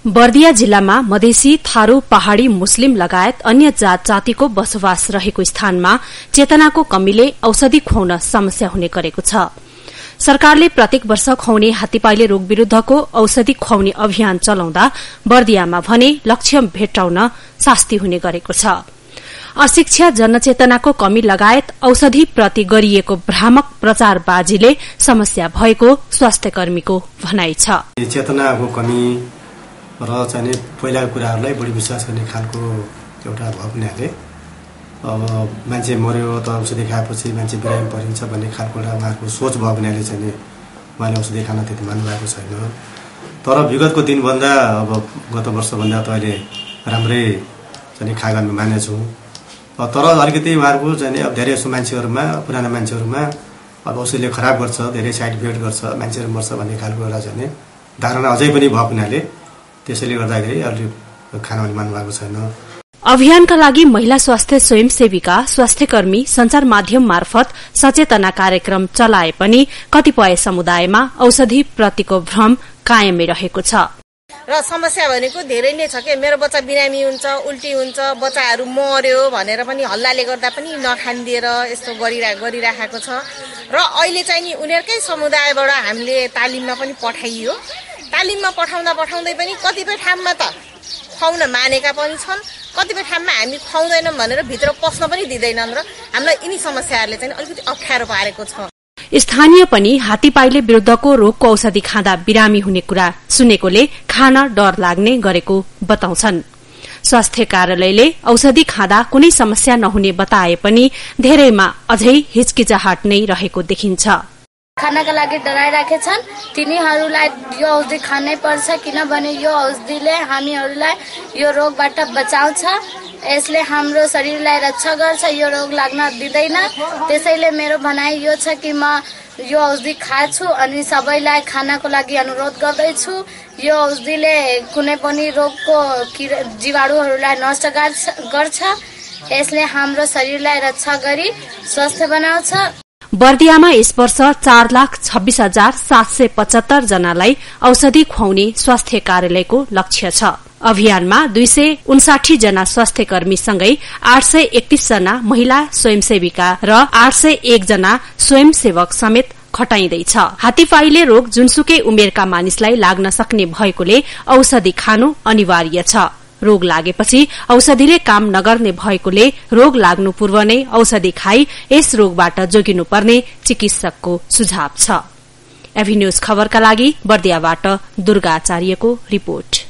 बर्दिया जिल्लामा मधेसी, थारू, पहाड़ी, मुस्लिम लगायत अन्य जात जातिको बसोबास रहेको स्थानमा चेतनाको कमीले औषधि खुवाउन समस्या हुने गरेको छ। सरकारले प्रत्येक वर्ष खुवाउने हात्तीपाइले रोग विरूद्धको औषधि खुवाउने अभियान चलाउँदा बर्दियामा भने लक्ष्य भेट्टाउन शास्ति हुने गरेको छ। अशिक्षा, जनचेतनाको कमी लगायत औषधि प्रति गरिएको भ्रामक प्रचारबाजीले समस्या भएको स्वास्थ्यकर्मीको भनाइ छ। चेतनाको कमी र चाहिँ पहिलाको कुराहरूलाई बढी विश्वास गर्ने खालको एउटा भाव हुनाले अब मान्छे मर्यो त औषधि खाएपछि मान्छे बिरामी परिन्छ भन्ने खालको एउटा उहाँको सोच भयो हुनाले चाहिँ उहाँले औषधि खान त्यति मान्नुभएको छैन। तर विगतको दिनभन्दा अब गत वर्षभन्दा त अहिले राम्रै चाहिँ खागन मानेछौँ। तर अलिकति उहाँहरूको चाहिँ अब धेरै जसो मान्छेहरूमा, पुराना मान्छेहरूमा अब औषधिले खराब गर्छ, धेरै साइड इफेक्ट गर्छ, मान्छेहरू मर्छ भन्ने खालको एउटा चाहिँ धारणा अझै पनि भएको हुनाले त्यसैले गर्दाखेरि अलि खान पनि मान्नुभएको छैन। अभियानका लागि महिला स्वास्थ्य स्वयंसेविका, स्वास्थ्यकर्मी संचार माध्यम मार्फत सचेतना कार्यक्रम चलाए पनि कतिपय समुदायमा औषधि प्रतिको भ्रम कायमै रहेको छ। र समस्या भनेको धेरै नै छ के मेरो बच्चा बिरामी हुन्छ, उल्टी हुन्छ, बच्चाहरू मर्यो भनेर पनि हल्लाले गर्दा पनि नखानिदिएर यस्तो गरिराखेको छ। र अहिले चाहिँ नि उनीहरूकै समुदायबाट हामीले तालिममा पनि पठाइयो। तालिममा पठाउँदै पनि कतिपय ठाउँमा त खुवाउन मानेका पनि छन्, कतिपय ठाउँमा हामी खुवाउँदैनौँ भनेर भित्र पस्न पनि दिँदैनन् र हामीलाई यिनी समस्याहरूले चाहिँ अलिकति अप्ठ्यारो पारेको छ। स्थानीय पनि हात्तीपाइले विरूद्धको रोगको औषधि खाँदा बिरामी हुने कुरा सुनेकोले खान डर लाग्ने गरेको बताउँछन्। स्वास्थ्य कार्यालयले औषधि खाँदा कुनै समस्या नहुने बताए पनि धेरैमा अझै हिचकिचाहट नै रहेको देखिन्छ। खानाका लागि डराइराखेछन्, तिनीहरूलाई यो औषधि खानै पर्छ किनभने यो औषधिले हामीहरूलाई यो रोगबाट बचाउँछ, यसले हाम्रो शरीरलाई रक्षा गर्छ, यो रोग लाग्न दिँदैन। त्यसैले मेरो भनाइ यो छ कि म यो औषधि खाछु अनि सबैलाई खानको लागि अनुरोध गर्दैछु। यो औषधिले कुनै पनि रोगको जीवाणुहरूलाई नष्ट गर्छ, यसले हाम्रो शरीरलाई रक्षा गरी स्वस्थ बनाउँछ। बर्दियामा यस वर्ष 4,26,775 जनालाई औषधि खुवाउने स्वास्थ्य कार्यालयको लक्ष्य छ। अभियानमा 259 जना स्वास्थ्यकर्मी सँगै 831 जना महिला स्वयंसेविका र 801 जना स्वयंसेवक समेत खटाइँदैछ। हात्तीपाइले रोग जुनसुकै उमेरका मानिसलाई लाग्न सक्ने भएकोले औषधि खानु अनिवार्य छ। रोग लागेपछि औषधिले काम नगर्ने भएकोले रोग लाग्नु पूर्व नै औषधि खाई यस रोगबाट जोगिनुपर्ने चिकित्सकको सुझाव छ। एभी न्यूज खबरका लागि बर्दियाबाट दुर्गा आचार्यको रिपोर्ट।